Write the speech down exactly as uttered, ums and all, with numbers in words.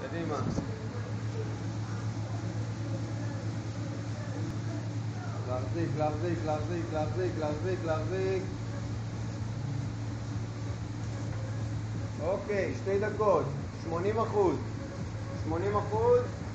קדימה. להחזיק, להחזיק, להחזיק, להחזיק, להחזיק, להחזיק. אוקיי, שתי דקות. שמונים אחוז. שמונים אחוז.